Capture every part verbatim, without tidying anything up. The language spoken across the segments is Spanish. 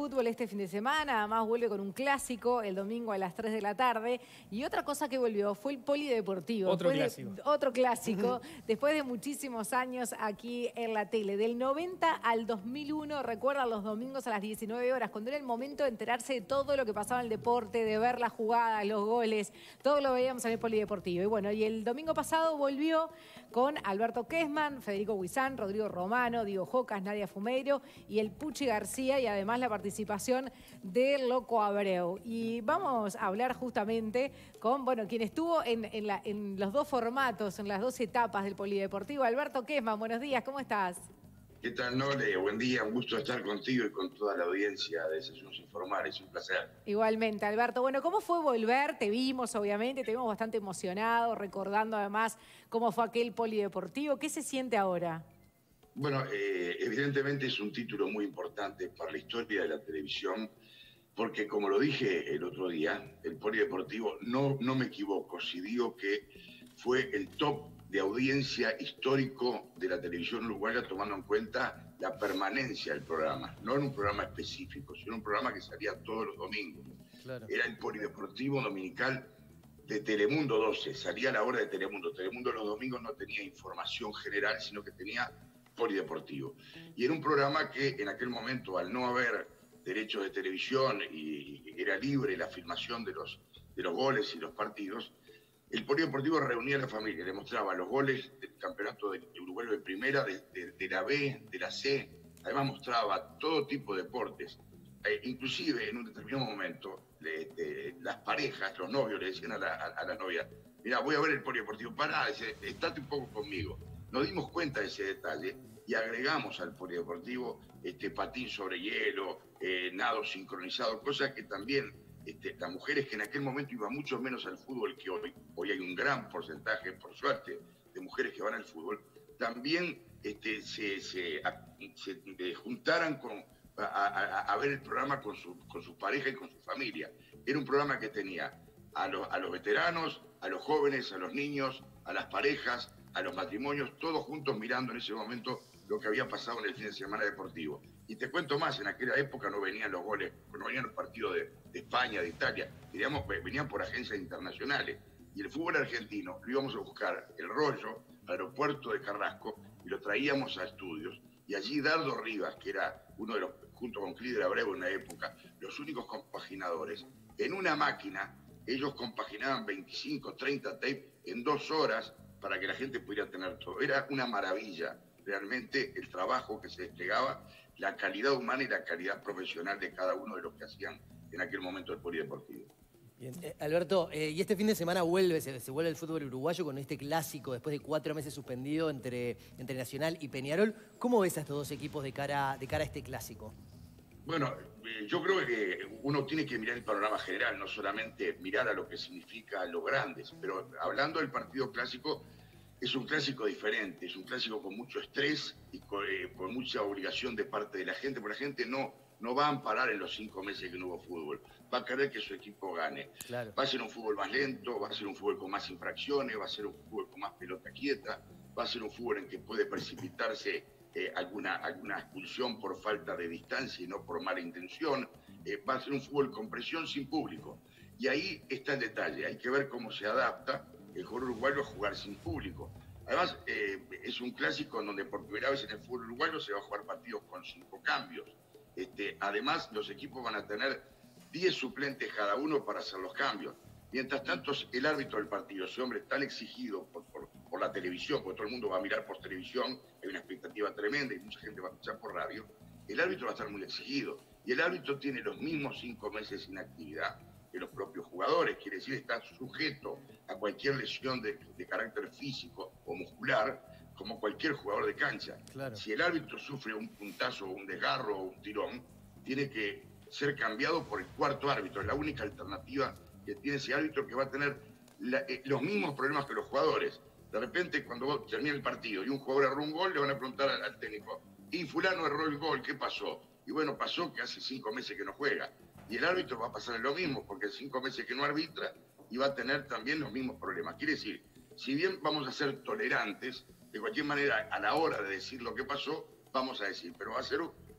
fútbol este fin de semana, además vuelve con un clásico el domingo a las tres de la tarde. Y otra cosa que volvió fue el polideportivo. Otro Después clásico. De, otro clásico, después de muchísimos años aquí en la tele. Del noventa al dos mil uno, recuerdan los domingos a las diecinueve horas, cuando era el momento de enterarse de todo lo que pasaba en el deporte, de ver las jugadas, los goles, todo lo veíamos en el polideportivo. Y bueno, y el domingo pasado volvió con Alberto Kessmann, Federico Huizán, Rodrigo Romano, Diego Jocas, Nadia Fumeiro y el Puchi García, y además la participación del Loco Abreu. Y vamos a hablar justamente con, bueno, quien estuvo en, en, la, en los dos formatos, en las dos etapas del polideportivo. Alberto Kessmann, buenos días, ¿cómo estás? ¿Qué tal, Nole? Buen día, un gusto estar contigo y con toda la audiencia de Desayunos Informales, un placer. Igualmente, Alberto. Bueno, ¿cómo fue volver? Te vimos, obviamente, te vimos bastante emocionado, recordando además cómo fue aquel polideportivo. ¿Qué se siente ahora? Bueno, eh, evidentemente es un título muy importante para la historia de la televisión, porque como lo dije el otro día, el polideportivo, no, no me equivoco si digo que fue el top de audiencia histórico de la televisión uruguaya, tomando en cuenta la permanencia del programa. No en un programa específico, sino un programa que salía todos los domingos. Claro. Era el polideportivo dominical de Telemundo doce, salía a la hora de Telemundo. Telemundo los domingos no tenía información general, sino que tenía polideportivo. Y era un programa que en aquel momento, al no haber derechos de televisión y, y era libre la filmación de los, de los goles y los partidos, el polideportivo reunía a la familia, le mostraba los goles del campeonato de Uruguay de primera, de, de, de la B, de la C, además mostraba todo tipo de deportes. Eh, inclusive en un determinado momento, de, de, las parejas, los novios le decían a la, a, a la novia, mira, voy a ver el polideportivo, pará, dice, estate un poco conmigo. Nos dimos cuenta de ese detalle y agregamos al polideportivo este, patín sobre hielo, eh, nado sincronizado, cosas que también Este, las mujeres, que en aquel momento iban mucho menos al fútbol que hoy, hoy hay un gran porcentaje, por suerte, de mujeres que van al fútbol, también este, se, se, a, se eh, juntaran con, a, a, a ver el programa con su, con su pareja y con su familia. Era un programa que tenía a los, a los veteranos, a los jóvenes, a los niños, a las parejas, a los matrimonios, todos juntos mirando en ese momento lo que había pasado en el fin de semana deportivo. Y te cuento más, en aquella época no venían los goles, no venían los partidos de, de España, de Italia, diríamos, venían por agencias internacionales. Y el fútbol argentino lo íbamos a buscar el rollo, al aeropuerto de Carrasco, y lo traíamos a estudios. Y allí Dardo Rivas, que era uno de los, junto con Clider Abreu en una época, los únicos compaginadores, en una máquina, ellos compaginaban veinticinco, treinta tapes en dos horas para que la gente pudiera tener todo. Era una maravilla realmente el trabajo que se desplegaba, la calidad humana y la calidad profesional de cada uno de los que hacían en aquel momento el polideportivo. Bien. Eh, Alberto, eh, y este fin de semana vuelve, se, se vuelve el fútbol uruguayo con este clásico después de cuatro meses suspendido entre, entre Nacional y Peñarol. ¿Cómo ves a estos dos equipos de cara, de cara a este clásico? Bueno, eh, yo creo que uno tiene que mirar el panorama general, no solamente mirar a lo que significa los grandes, pero hablando del partido clásico, es un clásico diferente, es un clásico con mucho estrés y con, eh, con mucha obligación de parte de la gente, porque la gente no, no va a amparar en los cinco meses que no hubo fútbol, va a querer que su equipo gane. Claro. Va a ser un fútbol más lento, va a ser un fútbol con más infracciones, va a ser un fútbol con más pelota quieta, va a ser un fútbol en que puede precipitarse eh, alguna, alguna expulsión por falta de distancia y no por mala intención, eh, va a ser un fútbol con presión sin público. Y ahí está el detalle, hay que ver cómo se adapta el jugador uruguayo a jugar sin público. Además, eh, es un clásico en donde por primera vez en el fútbol uruguayo se va a jugar partidos con cinco cambios. Este, además, los equipos van a tener diez suplentes cada uno para hacer los cambios. Mientras tanto, el árbitro del partido, ese hombre tan exigido por, por, por la televisión, porque todo el mundo va a mirar por televisión, hay una expectativa tremenda y mucha gente va a escuchar por radio, el árbitro va a estar muy exigido. Y el árbitro tiene los mismos cinco meses sin actividad de los propios jugadores, quiere decir, está sujeto a cualquier lesión de, de carácter físico o muscular, como cualquier jugador de cancha. Claro. Si el árbitro sufre un puntazo, un desgarro o un tirón, tiene que ser cambiado por el cuarto árbitro. Es la única alternativa que tiene ese árbitro, que va a tener la, eh, los mismos problemas que los jugadores. De repente, cuando termina el partido y un jugador erró un gol, le van a preguntar al, al técnico, y fulano erró el gol, ¿qué pasó? Y bueno, pasó que hace cinco meses que no juega. Y el árbitro va a pasar lo mismo, porque hace cinco meses que no arbitra y va a tener también los mismos problemas. Quiere decir, si bien vamos a ser tolerantes, de cualquier manera, a la hora de decir lo que pasó, vamos a decir, pero va a ser un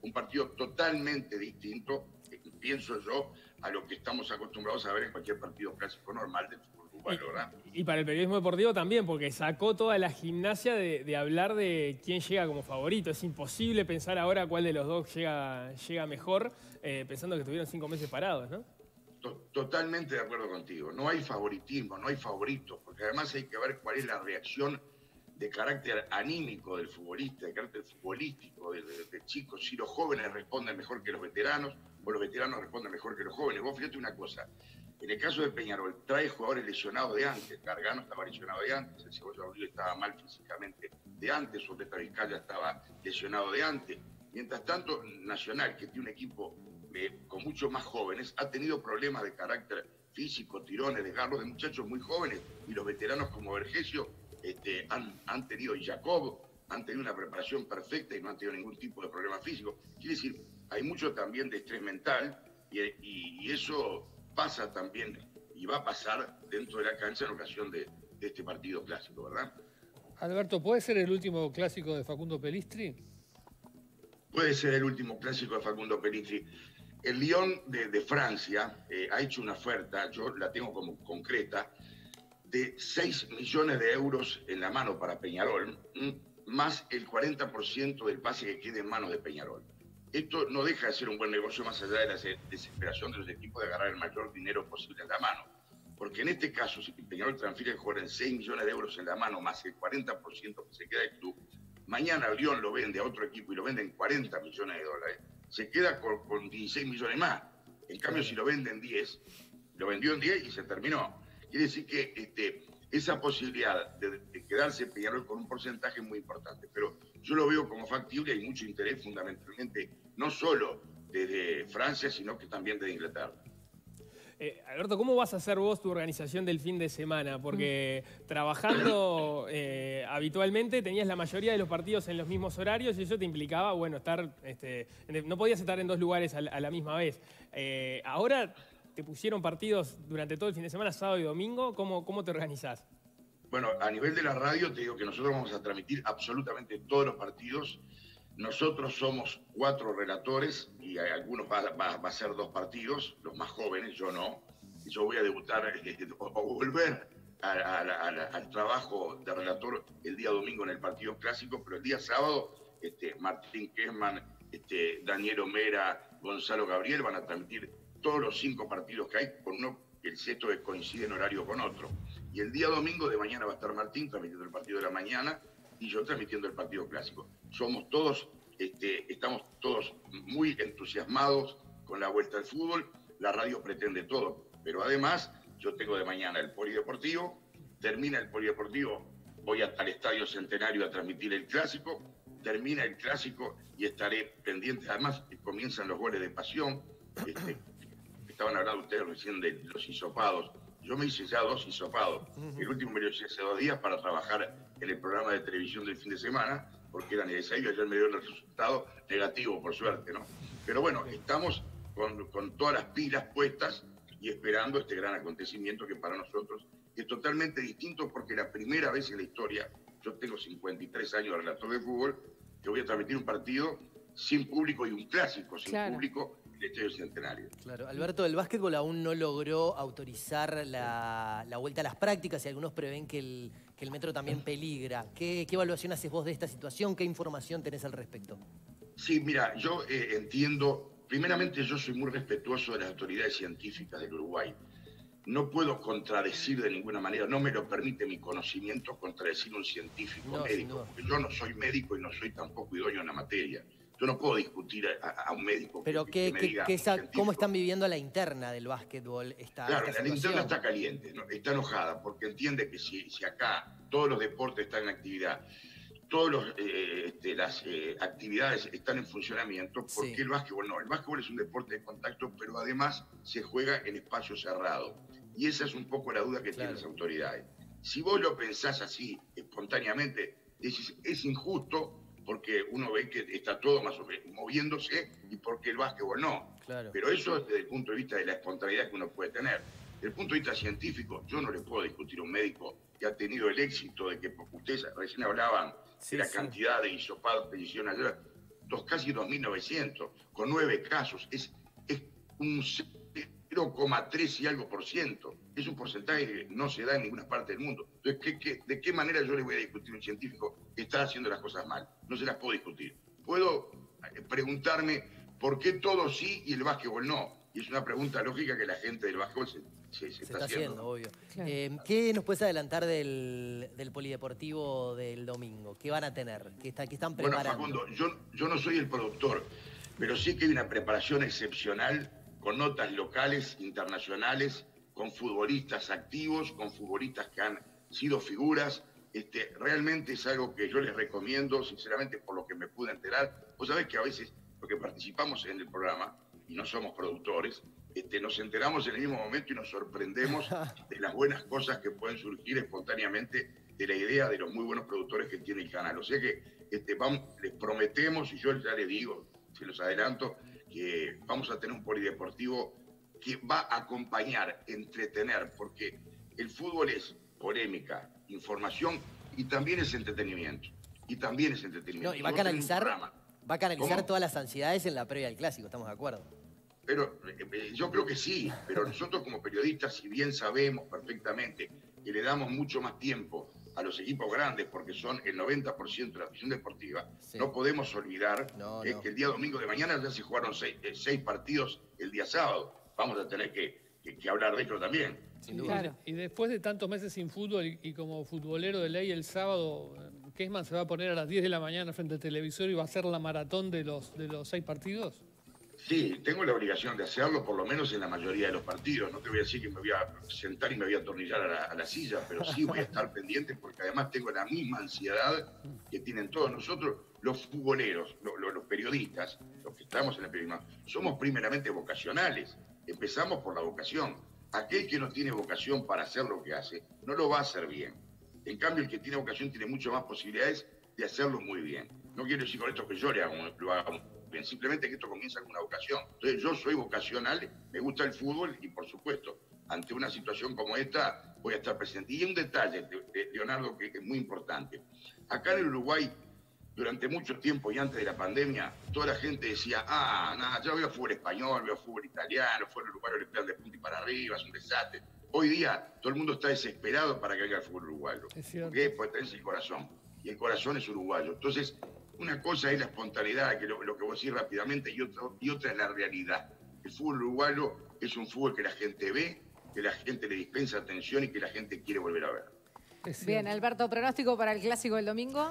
un partido totalmente distinto, pienso yo, a lo que estamos acostumbrados a ver en cualquier partido clásico normal del fútbol uruguayo, ¿verdad? Y para el periodismo deportivo también, porque sacó toda la gimnasia de, de hablar de quién llega como favorito. Es imposible pensar ahora cuál de los dos llega, llega mejor, eh, pensando que estuvieron cinco meses parados, ¿no? Totalmente de acuerdo contigo. No hay favoritismo, no hay favoritos, porque además hay que ver cuál es la reacción de carácter anímico del futbolista, de carácter futbolístico del de, de chico. Si los jóvenes responden mejor que los veteranos, o los veteranos responden mejor que los jóvenes. Vos fíjate una cosa, en el caso de Peñarol, trae jugadores lesionados de antes. Gargano estaba lesionado de antes, el Cebolla Rodríguez estaba mal físicamente de antes, Orbeta Vizcaya estaba lesionado de antes. Mientras tanto, Nacional, que tiene un equipo eh, con muchos más jóvenes, ha tenido problemas de carácter físico, tirones, desgarros de muchachos muy jóvenes, y los veteranos como Vergesio este, han, han tenido, y Jacob, han tenido una preparación perfecta y no han tenido ningún tipo de problema físico. Quiere decir, hay mucho también de estrés mental, y, y, y eso pasa también, y va a pasar dentro de la cancha en ocasión de, de este partido clásico, ¿verdad? Alberto, ¿puede ser el último clásico de Facundo Pelistri? Puede ser el último clásico de Facundo Pelistri. El Lyon de, de Francia eh, ha hecho una oferta, yo la tengo como concreta, de seis millones de euros en la mano para Peñarol, más el cuarenta por ciento del pase que quede en manos de Peñarol. Esto no deja de ser un buen negocio más allá de la desesperación de los equipos de agarrar el mayor dinero posible en la mano. Porque en este caso, si Peñarol transfiere el jugador en seis millones de euros en la mano, más el cuarenta por ciento que se queda del club, mañana Lyon lo vende a otro equipo y lo vende en cuarenta millones de dólares, se queda con, con dieciséis millones más. En cambio, si lo vende en diez, lo vendió en diez y se terminó. Quiere decir que este, esa posibilidad de, de quedarse Peñarol con un porcentaje es muy importante. Pero yo lo veo como factible, hay mucho interés fundamentalmente, no solo desde Francia, sino que también desde Inglaterra. Eh, Alberto, ¿cómo vas a hacer vos tu organización del fin de semana? Porque trabajando eh, habitualmente tenías la mayoría de los partidos en los mismos horarios y eso te implicaba, bueno, estar, este, no podías estar en dos lugares a la, a la misma vez. Eh, ahora te pusieron partidos durante todo el fin de semana, sábado y domingo. ¿Cómo, cómo te organizás? Bueno, a nivel de la radio te digo que nosotros vamos a transmitir absolutamente todos los partidos. Nosotros somos cuatro relatores y algunos va, va, va a ser dos partidos, los más jóvenes, yo no. Yo voy a debutar eh, o, o volver a, a, a, a, al trabajo de relator el día domingo en el partido clásico, pero el día sábado este, Martín Kessman, este, Daniel Omera, Gonzalo Gabriel van a transmitir todos los cinco partidos que hay, con uno el sexto que coincide en horario con otro. Y el día domingo de mañana va a estar Martín transmitiendo el partido de la mañana y yo transmitiendo el partido clásico. Somos todos, este, estamos todos muy entusiasmados con la vuelta al fútbol, la radio pretende todo, pero además yo tengo de mañana el polideportivo, termina el polideportivo, voy al Estadio Centenario a transmitir el clásico, termina el clásico y estaré pendiente, además comienzan los goles de pasión, este, estaban hablando ustedes recién de los hisopados. Yo me hice ya dos hisopados. El último me lo hice hace dos días para trabajar en el programa de televisión del fin de semana, porque era necesario. Ayer me dio el resultado negativo, por suerte, ¿no? Pero bueno, estamos con, con todas las pilas puestas y esperando este gran acontecimiento que para nosotros es totalmente distinto, porque la primera vez en la historia, yo tengo cincuenta y tres años de relator de fútbol, que voy a transmitir un partido sin público y un clásico sin claro. público. El Estadio Centenario. Claro, Alberto, el básquetbol aún no logró autorizar la, la vuelta a las prácticas y algunos prevén que el, que el Metro también peligra. ¿Qué, ¿Qué evaluación haces vos de esta situación? ¿Qué información tenés al respecto? Sí, mira, yo eh, entiendo, primeramente yo soy muy respetuoso de las autoridades científicas del Uruguay. No puedo contradecir de ninguna manera, no me lo permite mi conocimiento contradecir un científico no, médico, porque yo no soy médico y no soy tampoco idóneo en la materia. Yo no puedo discutir a, a un médico. Pero que, que, que me que, diga, que esa, ¿cómo están viviendo la interna del básquetbol? Esta, claro, esta la interna está caliente, ¿no? Está enojada, porque entiende que si, si acá todos los deportes están en actividad, todas eh, este, las eh, actividades están en funcionamiento, ¿por qué sí. el básquetbol no? El básquetbol es un deporte de contacto, pero además se juega en espacio cerrado. Y esa es un poco la duda que claro. tienen las autoridades. Si vos lo pensás así, espontáneamente, decís, es injusto, porque uno ve que está todo más o menos moviéndose y porque el básquetbol no. Claro. Pero eso es desde el punto de vista de la espontaneidad que uno puede tener. Desde el punto de vista científico, yo no le puedo discutir a un médico que ha tenido el éxito de que, ustedes recién hablaban sí, de la sí. cantidad de hisopados que hicieron ayer. dos, casi dos mil novecientos, con nueve casos. Es, es un cero coma tres y algo por ciento. Es un porcentaje que no se da en ninguna parte del mundo. Entonces, ¿qué, qué, ¿de qué manera yo le voy a discutir a un científico que está haciendo las cosas mal? No se las puedo discutir. Puedo preguntarme por qué todo sí y el básquetbol no. Y es una pregunta lógica que la gente del básquetbol se, se, se, se está, está haciendo, haciendo. obvio. Claro. Eh, ¿Qué nos puedes adelantar del, del polideportivo del domingo? ¿Qué van a tener? ¿Qué, está, qué están preparando? Bueno, Facundo, yo, yo no soy el productor, pero sí que hay una preparación excepcional con notas locales, internacionales, con futbolistas activos, con futbolistas que han sido figuras. Este, realmente es algo que yo les recomiendo, sinceramente, por lo que me pude enterar. Vos sabés que a veces, porque participamos en el programa y no somos productores, este, nos enteramos en el mismo momento y nos sorprendemos de las buenas cosas que pueden surgir espontáneamente de la idea de los muy buenos productores que tiene el canal. O sea que este, vamos, les prometemos, y yo ya les digo, se los adelanto, que vamos a tener un polideportivo que va a acompañar, entretener, porque el fútbol es polémica, información y también es entretenimiento. Y también es entretenimiento. No, y va a Vos tenés un canalizar, programa. va a canalizar ¿Cómo? todas las ansiedades en la previa del clásico, estamos de acuerdo. Pero eh, yo creo que sí, pero nosotros como periodistas, si bien sabemos perfectamente que le damos mucho más tiempo a los equipos grandes, porque son el noventa por ciento de la afición deportiva, Sí. no podemos olvidar No, eh, no. que el día domingo de mañana ya se jugaron seis, eh, seis partidos el día sábado. Vamos a tener que, que, que hablar de esto también. Sin duda. Claro. Y después de tantos meses sin fútbol y, y como futbolero de ley, el sábado, eh, Kessman se va a poner a las diez de la mañana frente al televisor y va a hacer la maratón de los, de los seis partidos. Sí, tengo la obligación de hacerlo, por lo menos en la mayoría de los partidos. No te voy a decir que me voy a sentar y me voy a atornillar a la, a la silla, pero sí voy a estar pendiente porque además tengo la misma ansiedad que tienen todos nosotros, los futboleros, lo, lo, los periodistas, los que estamos en el periodismo. Somos primeramente vocacionales, empezamos por la vocación. Aquel que no tiene vocación para hacer lo que hace, no lo va a hacer bien. En cambio, el que tiene vocación tiene mucho más posibilidades de hacerlo muy bien. No quiero decir con esto que yo le haga, lo haga bien, simplemente que esto comienza con una vocación. Entonces yo soy vocacional, me gusta el fútbol y por supuesto, ante una situación como esta, voy a estar presente. Y un detalle, de, de, Leonardo, que es muy importante. Acá en el Uruguay, durante mucho tiempo y antes de la pandemia, toda la gente decía, ah, nada, yo veo fútbol español, veo fútbol italiano, fútbol uruguayo le pegan de punta y para arriba, es un desastre. Hoy día todo el mundo está desesperado para que venga el fútbol uruguayo. Es cierto. ¿Por qué? Porque tenés el corazón. Y el corazón es uruguayo. Entonces, una cosa es la espontaneidad, que lo, lo que vos decís rápidamente, y, otro, y otra es la realidad. El fútbol uruguayo es un fútbol que la gente ve, que la gente le dispensa atención y que la gente quiere volver a ver. Es Bien, cierto. Alberto, pronóstico para el clásico del domingo.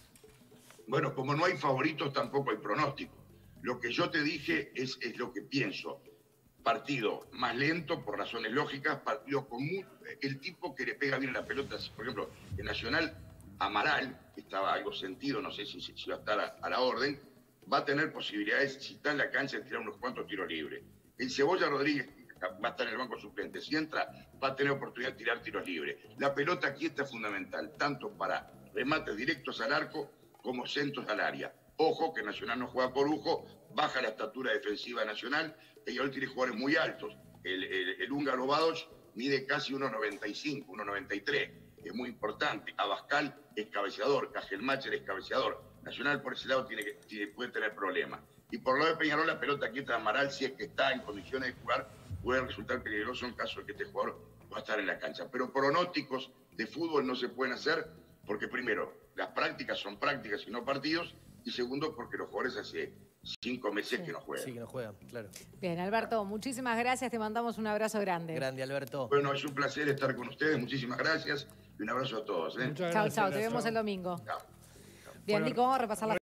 Bueno, como no hay favoritos, tampoco hay pronóstico. Lo que yo te dije es, es lo que pienso. Partido más lento, por razones lógicas, partido común, el tipo que le pega bien a la pelota. Por ejemplo, el Nacional, Amaral, que estaba algo sentido, no sé si, si va a estar a, a la orden, va a tener posibilidades, si está en la cancha, de tirar unos cuantos tiros libres. El Cebolla Rodríguez va a estar en el banco suplente. Si entra, va a tener oportunidad de tirar tiros libres. La pelota aquí está fundamental, tanto para remates directos al arco como centros al área. Ojo que Nacional no juega por lujo, baja la estatura defensiva de Nacional, y hoy tiene jugadores muy altos. El, el, el húngaro Bados mide casi uno noventa y cinco, uno noventa y tres, es muy importante. Abascal es cabeceador, Cajelmacher es cabeceador. Nacional por ese lado tiene que, tiene, puede tener problemas. Y por lo de Peñarol, la pelota aquí está Amaral, si es que está en condiciones de jugar, puede resultar peligroso en caso de que este jugador va a estar en la cancha. Pero pronósticos de fútbol no se pueden hacer porque primero, las prácticas son prácticas y no partidos, y segundo, porque los jugadores hace cinco meses Sí. que no juegan. Sí, que no juegan, claro. Bien, Alberto, muchísimas gracias. Te mandamos un abrazo grande. Grande, Alberto. Bueno, es un placer estar con ustedes, muchísimas gracias y un abrazo a todos. ¿eh? Muchas Chao, gracias. chao. Te vemos el domingo. Chao. Bien, Bueno, Nico, vamos a repasar la